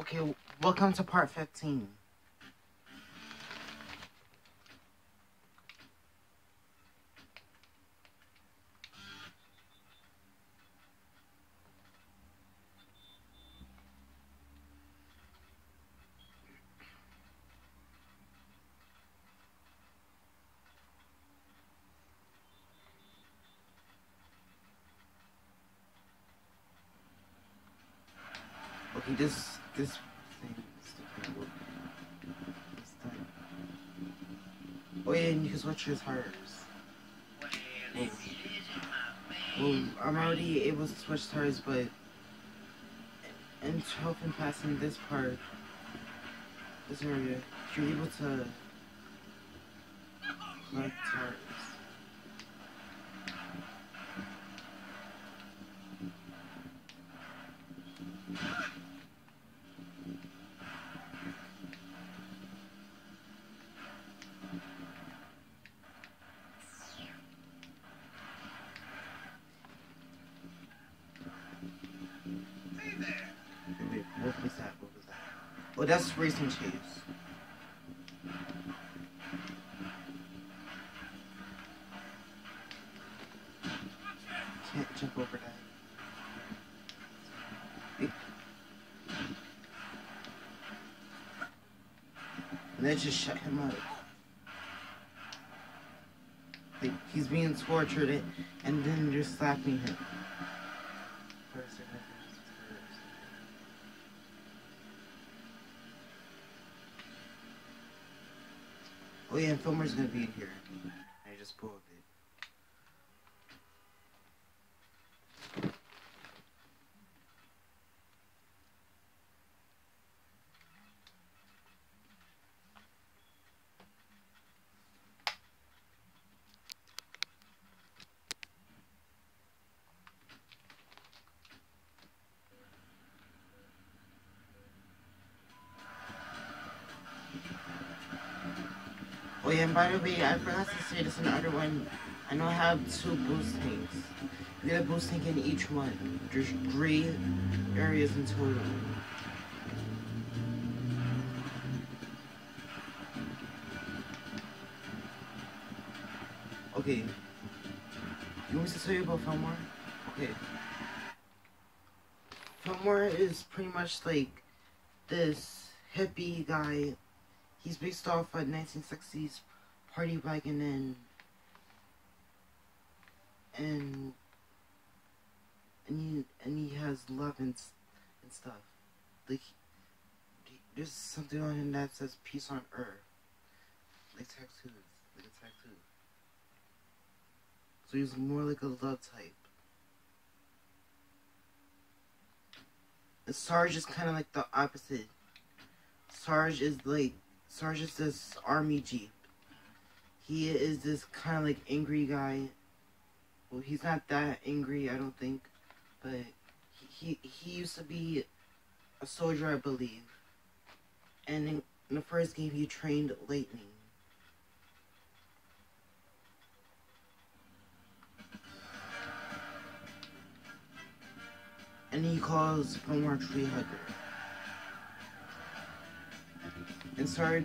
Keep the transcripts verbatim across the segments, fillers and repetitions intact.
Okay, welcome to part fifteen. Okay, this this thing is different. This thing. Oh yeah, and you can switch your tires. Well, well, I'm already able to switch tires, but in twelve and passing this part, this area, you're able to collect tires. Wait, what was that? What was that? Oh, that's racing chase. Can't jump over that. It, and then just shut him up. Like, he's being tortured, and then you're slapping him. Oh yeah, and Filmer's gonna be in here. I just pulled it. Oh yeah, and by the way, I forgot to say this in the other one. I know I have two boost tanks. You get a boost tank in each one. There's three areas in total. Okay. You want me to tell you about Fillmore? Okay. Fillmore is pretty much like this hippie guy. He's based off a nineteen sixties party wagon and and and he and he has love and and stuff. Like there's something on him that says peace on earth, like tattoos, like a tattoo. So he's more like a love type. And Sarge is kind of like the opposite. Sarge is like Sarge is this army jeep. He is this kind of like angry guy. Well, he's not that angry, I don't think, but he he, he used to be a soldier, I believe. And in, in the first game, he trained Lightning. And he calls Fillmore a tree hugger. And Sarge,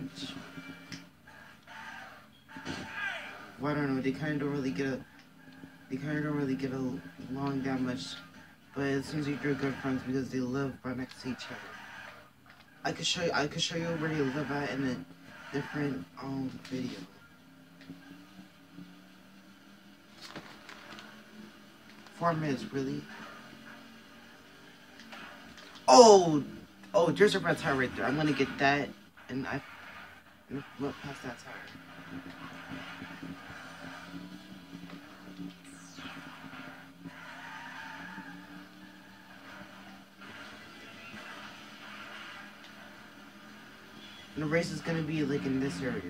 well, I don't know, they kind of don't really get a, they kind of don't really get along that much, but it seems like they're good friends because they live right next to each other. I could show you, I could show you where they live at in a different um video. Four minutes, really? Oh, oh, there's a red tire right there. I'm gonna get that, and I went past that tire. And the race is gonna be like in this area.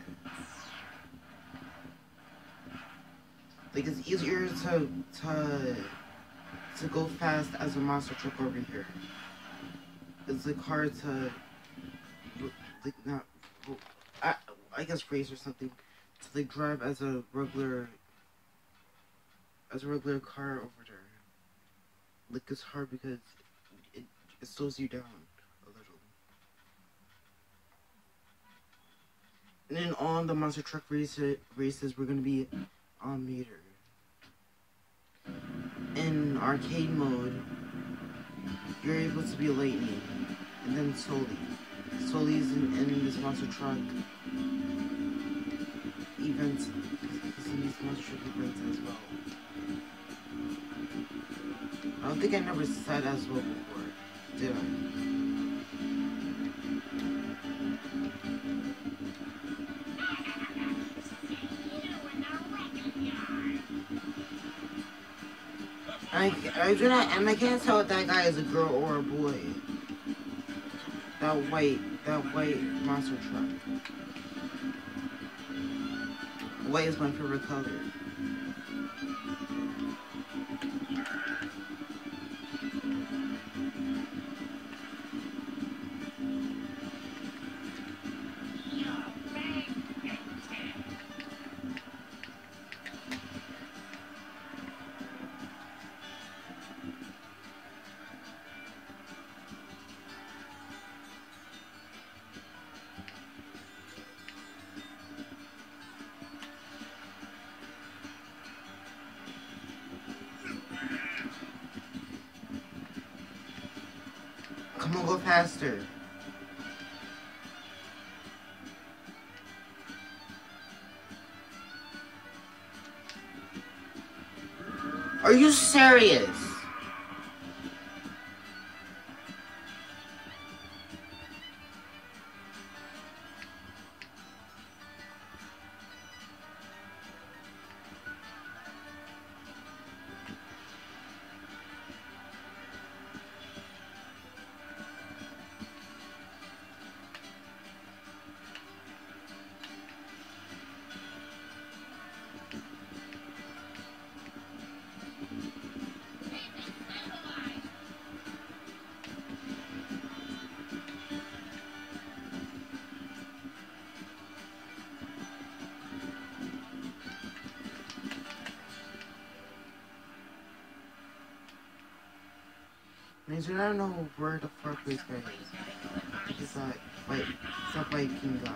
Like it's easier to to to go fast as a monster truck over here. It's like hard to like not I I guess race or something to like drive as a regular as a regular car over there. Like it's hard because it it slows you down a little. And then on the monster truck race, races, we're gonna be on meter. In arcade mode, you're able to be lightning, and then Sully. Sully is in, in this monster truck events. He's in these monster truck events as well. I don't think I never said as well before, did I? I, I do not, and I can't tell if that guy is a girl or a boy. That white, that white monster truck. White is my favorite color. Come on, go faster. Are you serious? I do not know where the fuck this guy is. He's that white, he's that Viking guy.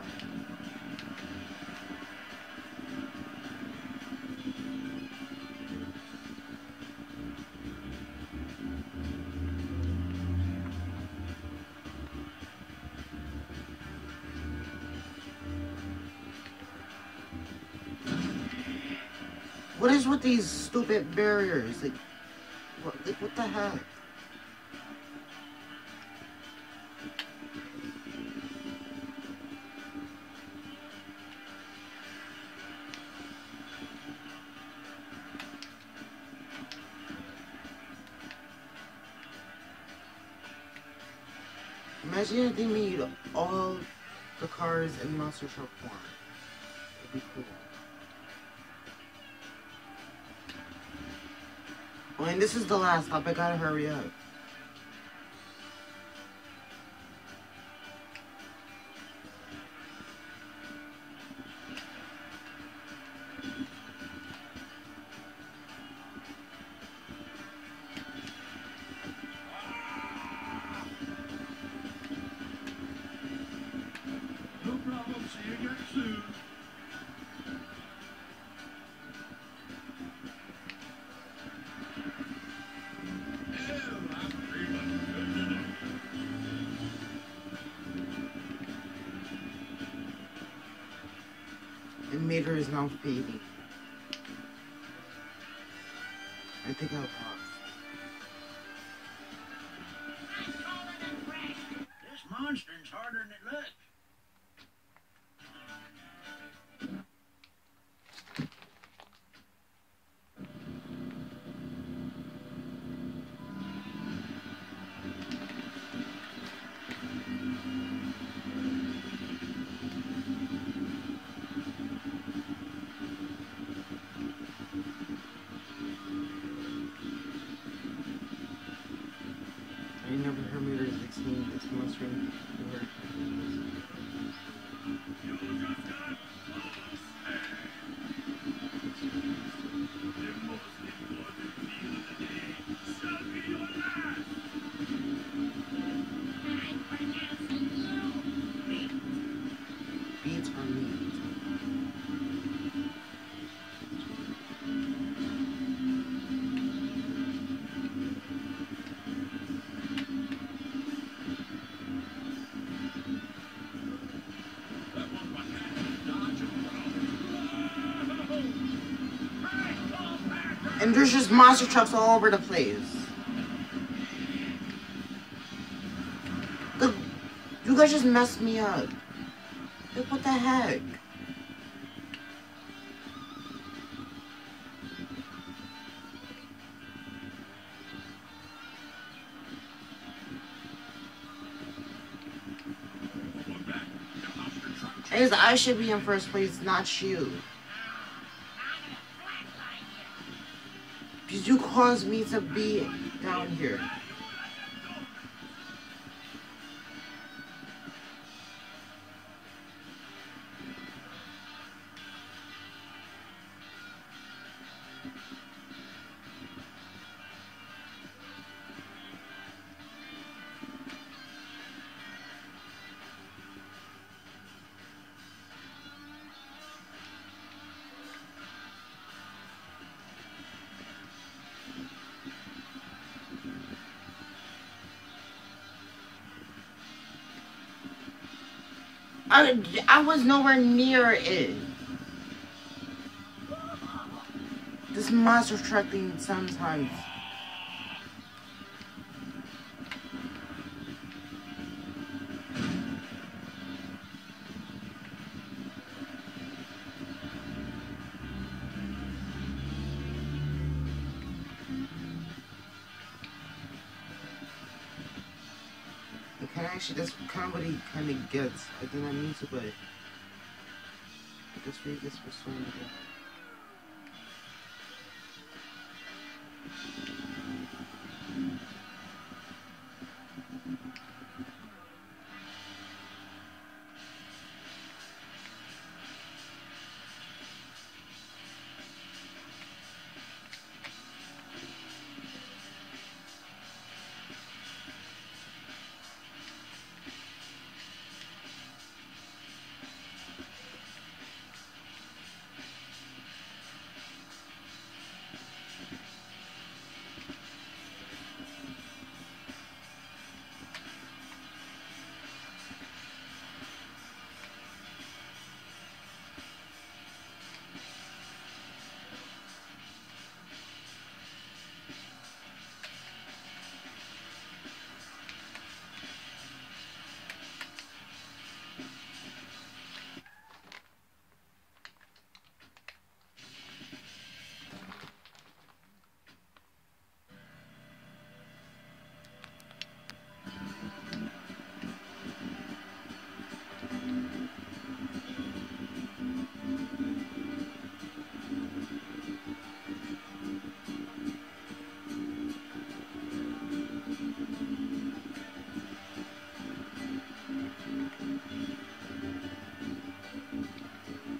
What is with these stupid barriers? Like, what, like, what the heck? Imagine if they made all the cars in Monster Truck form. It'd be cool. Oh, and this is the last stop. I gotta hurry up. See you again soon. The meter is now fading. I think I lost. This monster's harder than it looks. I never heard meters exceed this monster. Beats are meat. And there's just monster trucks all over the place. Look, you guys just messed me up. Like, what the heck? I guess I should be in first place, not you. Because you caused me to be down here. I, I was nowhere near it. This monster truck thing sometimes. Okay, actually, that's kind of what he kind of gets. I did not mean to, but I guess what he gets for swimming again.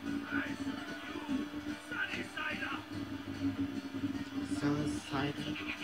Suicide.